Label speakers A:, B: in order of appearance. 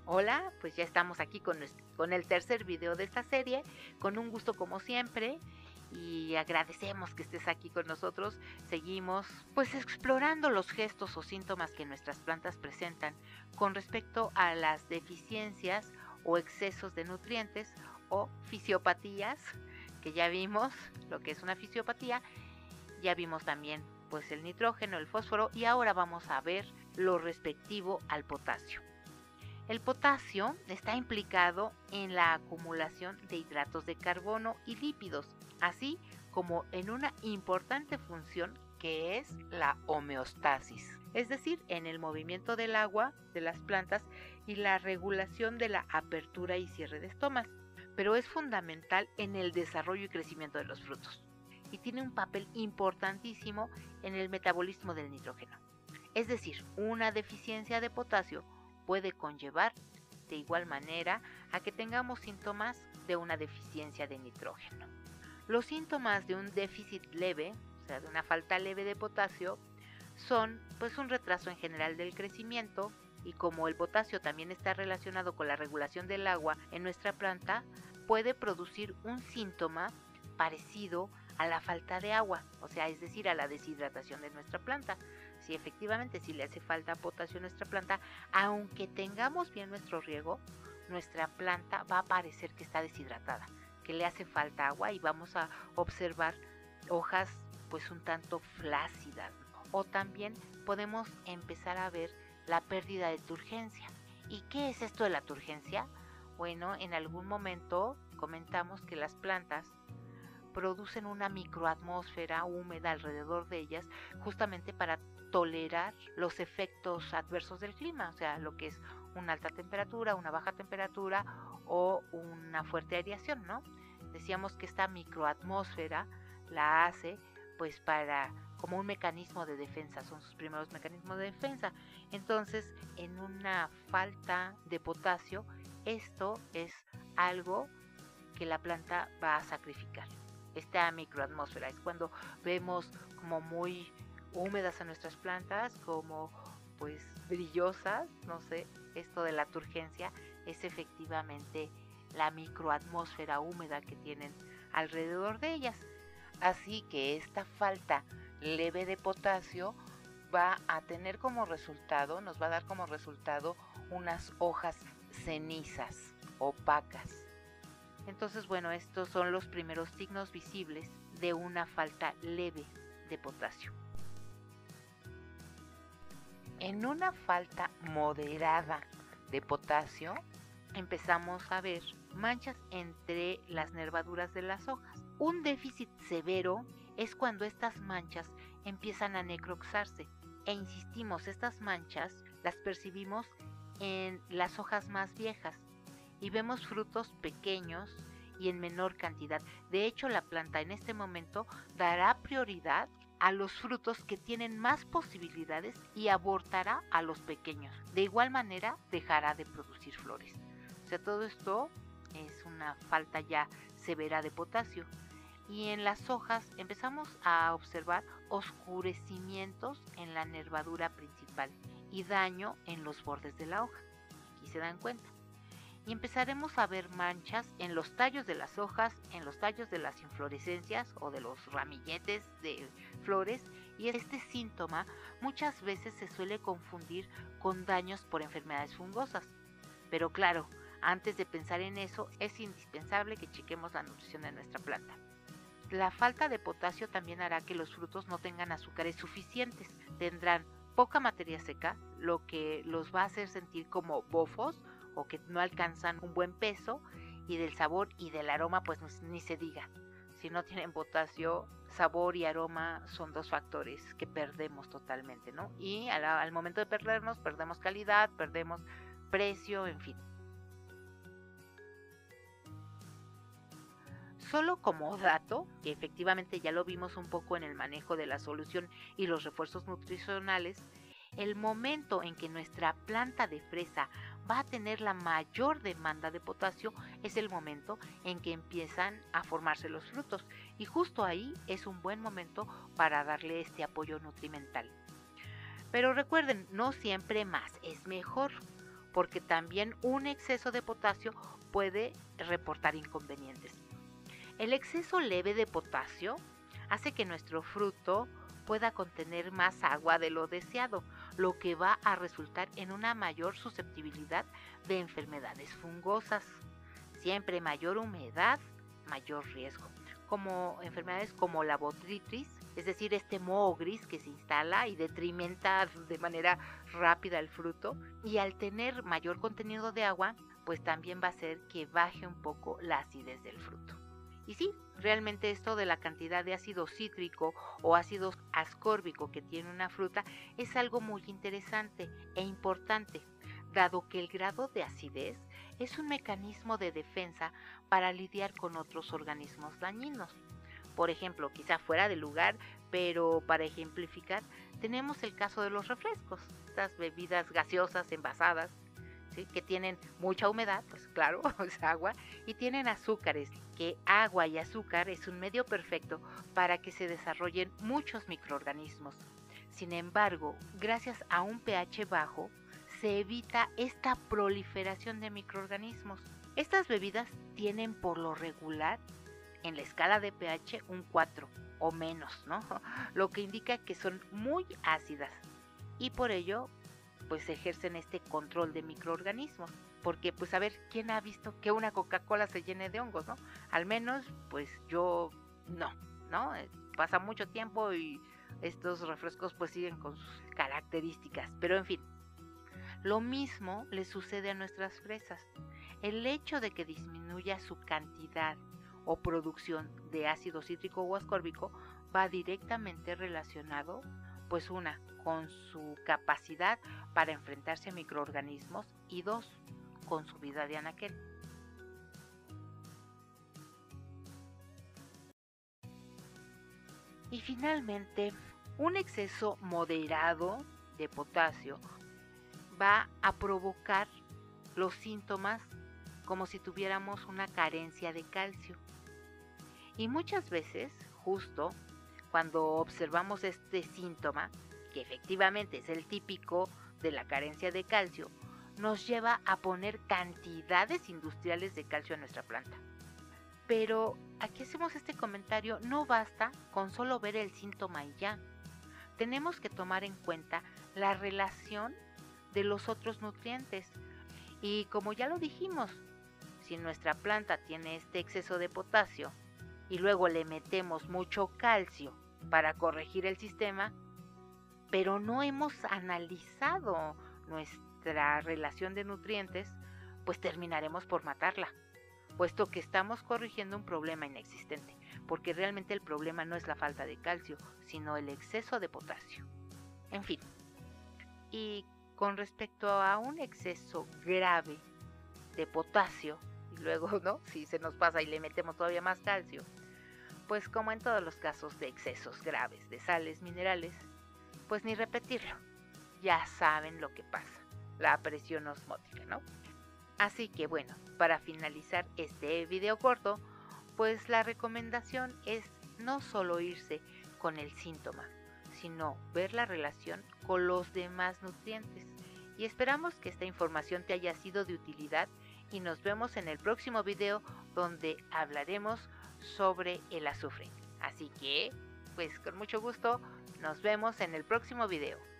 A: Hola, pues ya estamos aquí con el tercer video de esta serie, con un gusto como siempre y agradecemos que estés aquí con nosotros. Seguimos pues explorando los gestos o síntomas que nuestras plantas presentan con respecto a las deficiencias o excesos de nutrientes o fisiopatías, que ya vimos lo que es una fisiopatía, ya vimos también pues el nitrógeno, el fósforo y ahora vamos a ver lo respectivo al potasio. El potasio está implicado en la acumulación de hidratos de carbono y lípidos, así como en una importante función que es la homeostasis, es decir, en el movimiento del agua de las plantas y la regulación de la apertura y cierre de estomas, pero es fundamental en el desarrollo y crecimiento de los frutos y tiene un papel importantísimo en el metabolismo del nitrógeno. Es decir, una deficiencia de potasio puede conllevar de igual manera a que tengamos síntomas de una deficiencia de nitrógeno. Los síntomas de un déficit leve, o sea, de una falta leve de potasio, son pues un retraso en general del crecimiento y como el potasio también está relacionado con la regulación del agua en nuestra planta, puede producir un síntoma parecido a la falta de agua, o sea, es decir, a la deshidratación de nuestra planta. Si efectivamente si le hace falta potasio a nuestra planta, aunque tengamos bien nuestro riego, nuestra planta va a parecer que está deshidratada, que le hace falta agua y vamos a observar hojas pues un tanto flácidas. O también podemos empezar a ver la pérdida de turgencia. ¿Y qué es esto de la turgencia? Bueno, en algún momento comentamos que las plantas producen una microatmósfera húmeda alrededor de ellas justamente para tolerar los efectos adversos del clima, o sea, lo que es una alta temperatura, una baja temperatura o una fuerte aireación, ¿no? Decíamos que esta microatmósfera la hace pues para como un mecanismo de defensa, son sus primeros mecanismos de defensa. Entonces, en una falta de potasio, esto es algo que la planta va a sacrificar. Esta microatmósfera es cuando vemos como muy húmedas a nuestras plantas, como pues brillosas, no sé, esto de la turgencia es efectivamente la microatmósfera húmeda que tienen alrededor de ellas. Así que esta falta leve de potasio va a tener como resultado, nos va a dar como resultado unas hojas cenizas, opacas. Entonces, bueno, estos son los primeros signos visibles de una falta leve de potasio. En una falta moderada de potasio, empezamos a ver manchas entre las nervaduras de las hojas. Un déficit severo es cuando estas manchas empiezan a necroxarse. E insistimos, estas manchas las percibimos en las hojas más viejas y vemos frutos pequeños y en menor cantidad. De hecho, la planta en este momento dará prioridad a los frutos que tienen más posibilidades y abortará a los pequeños. De igual manera, dejará de producir flores. O sea, todo esto es una falta ya severa de potasio. Y en las hojas empezamos a observar oscurecimientos en la nervadura principal y daño en los bordes de la hoja. Aquí se dan cuenta. Y empezaremos a ver manchas en los tallos de las hojas, en los tallos de las inflorescencias o de los ramilletes de flores, y este síntoma muchas veces se suele confundir con daños por enfermedades fungosas. Pero claro, antes de pensar en eso es indispensable que chequemos la nutrición de nuestra planta. La falta de potasio también hará que los frutos no tengan azúcares suficientes, tendrán poca materia seca, lo que los va a hacer sentir como bofos o que no alcanzan un buen peso, y del sabor y del aroma pues ni se diga. Si no tienen potasio, sabor y aroma son dos factores que perdemos totalmente, ¿no? Y al momento de perdernos, perdemos calidad, perdemos precio, en fin. Solo como dato, que efectivamente ya lo vimos un poco en el manejo de la solución y los refuerzos nutricionales, el momento en que nuestra planta de fresa va a tener la mayor demanda de potasio es el momento en que empiezan a formarse los frutos, y justo ahí es un buen momento para darle este apoyo nutrimental. Pero recuerden, no siempre más es mejor. porque también un exceso de potasio puede reportar inconvenientes. El exceso leve de potasio hace que nuestro fruto pueda contener más agua de lo deseado, lo que va a resultar en una mayor susceptibilidad de enfermedades fungosas. Siempre mayor humedad, mayor riesgo, como enfermedades como la botrytis, es decir, este moho gris que se instala y detrimenta de manera rápida el fruto, y al tener mayor contenido de agua, pues también va a hacer que baje un poco la acidez del fruto. Y sí, realmente esto de la cantidad de ácido cítrico o ácido ascórbico que tiene una fruta es algo muy interesante e importante, dado que el grado de acidez es un mecanismo de defensa para lidiar con otros organismos dañinos. Por ejemplo, quizá fuera de lugar, pero para ejemplificar, tenemos el caso de los refrescos, estas bebidas gaseosas envasadas, ¿sí?, que tienen mucha humedad, pues claro, es agua, y tienen azúcares, que agua y azúcar es un medio perfecto para que se desarrollen muchos microorganismos. Sin embargo, gracias a un pH bajo, se evita esta proliferación de microorganismos. Estas bebidas tienen por lo regular en la escala de pH un 4 o menos, ¿no? Lo que indica que son muy ácidas y por ello pues ejercen este control de microorganismos. Porque pues a ver, ¿quién ha visto que una Coca-Cola se llene de hongos, no? Al menos pues yo no, pasa mucho tiempo y estos refrescos pues siguen con sus características, pero en fin. Lo mismo le sucede a nuestras fresas. El hecho de que disminuya su cantidad o producción de ácido cítrico o ascórbico va directamente relacionado, pues una, con su capacidad para enfrentarse a microorganismos y dos, con su vida de anaquel. Y finalmente, un exceso moderado de potasio va a provocar los síntomas como si tuviéramos una carencia de calcio. Y muchas veces, justo cuando observamos este síntoma, que efectivamente es el típico de la carencia de calcio, nos lleva a poner cantidades industriales de calcio en nuestra planta. Pero aquí hacemos este comentario, no basta con solo ver el síntoma y ya. Tenemos que tomar en cuenta la relación de los otros nutrientes. Y como ya lo dijimos, si nuestra planta tiene este exceso de potasio y luego le metemos mucho calcio para corregir el sistema, pero no hemos analizado nuestra relación de nutrientes, pues terminaremos por matarla, puesto que estamos corrigiendo un problema inexistente, porque realmente el problema no es la falta de calcio, sino el exceso de potasio. En fin, y con respecto a un exceso grave de potasio, y luego, ¿no?, si se nos pasa y le metemos todavía más calcio, pues como en todos los casos de excesos graves de sales minerales, pues ni repetirlo, ya saben lo que pasa, la presión osmótica, ¿no? Así que bueno, para finalizar este video corto, pues la recomendación es no solo irse con el síntoma, sino ver la relación con los demás nutrientes. Y esperamos que esta información te haya sido de utilidad y nos vemos en el próximo video donde hablaremos sobre el azufre. Así que, pues con mucho gusto, nos vemos en el próximo video.